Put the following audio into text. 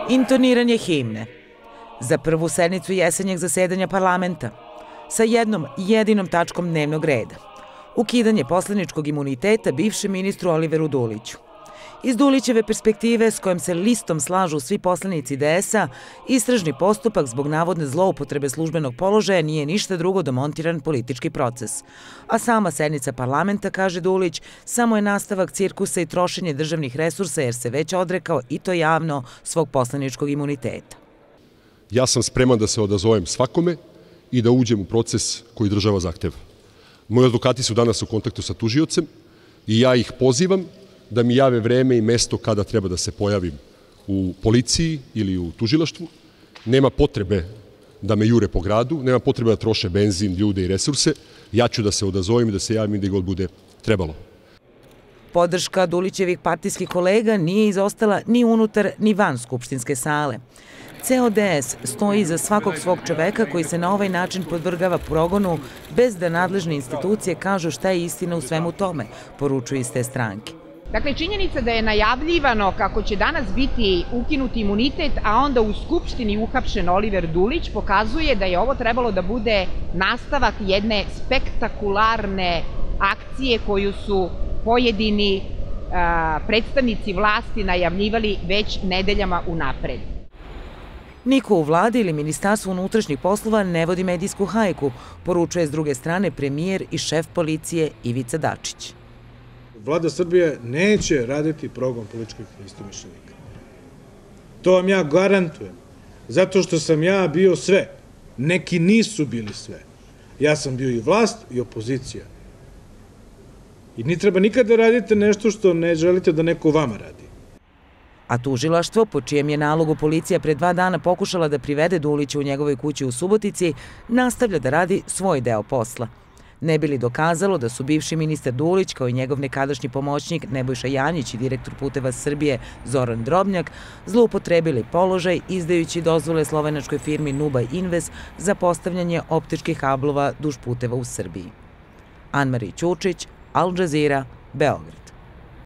Intoniranje himne za prvu sednicu jesenjeg zasedanja parlamenta sa jednom jedinom tačkom dnevnog reda. Ukidanje poslaničkog imuniteta bivšem ministru Oliveru Duliću. Iz Dulićeve perspektive, s kojom se listom slažu svi poslanici DS-a, istražni postupak zbog navodne zloupotrebe službenog položaja nije ništa drugo do montiran politički proces. A sama sednica parlamenta, kaže Dulić, samo je nastavak cirkusa i trošenje državnih resursa jer se već odrekao, i to javno, svog poslaničkog imuniteta. Ja sam spreman da se odazovem svakome i da uđem u proces koji država zahteva. Moji advokati su danas u kontaktu sa tužiocem i ja ih pozivam da mi jave vreme i mesto kada treba da se pojavim u policiji ili u tužilaštvu. Nema potrebe da me jure po gradu, nema potrebe da troše benzin, ljude i resurse. Ja ću da se odazovem i da se javim gde god bude trebalo. Podrška Dulićevih partijskih kolega nije izostala ni unutar ni van skupštinske sale. Ceo DS stoji iza svakog svog čoveka koji se na ovaj način podvrgava progonu bez da nadležne institucije kažu šta je istina u svemu tome, poručuju iz te stranke. Dakle, činjenica da je najavljivano kako će danas biti ukinuti imunitet, a onda u Skupštini uhapšen Oliver Dulić, pokazuje da je ovo trebalo da bude nastavak jedne spektakularne akcije koju su pojedini predstavnici vlasti najavljivali već nedeljama unapred. Niko u vladi ili Ministarstvu unutrašnjih poslova ne vodi medijsku hajku, poručuje s druge strane premijer i šef policije Ivica Dačić. Vlada Srbije neće raditi progon političkih istomišljenika. To vam ja garantujem. Zato što sam ja bio sve. Neki nisu bili sve. Ja sam bio i vlast i opozicija. I ne treba nikada raditi nešto što ne želite da neko vama radi. A tužilaštvo, po čijem je nalogu policija pre 2 dana pokušala da privede Dulića u njegovoj kući u Subotici, nastavlja da radi svoj deo posla. Ne bi li dokazalo da su bivši ministar Dulić, kao i njegov nekadašnji pomoćnik Nebojša Janjić i direktor Puteva Srbije Zoran Drobnjak, zloupotrebili položaj izdajući dozvole slovenačkoj firmi Nuba Invest za postavljanje optičkih kablova duž puteva u Srbiji. Anne-Marie Ćučić, Al Jazeera, Beograd.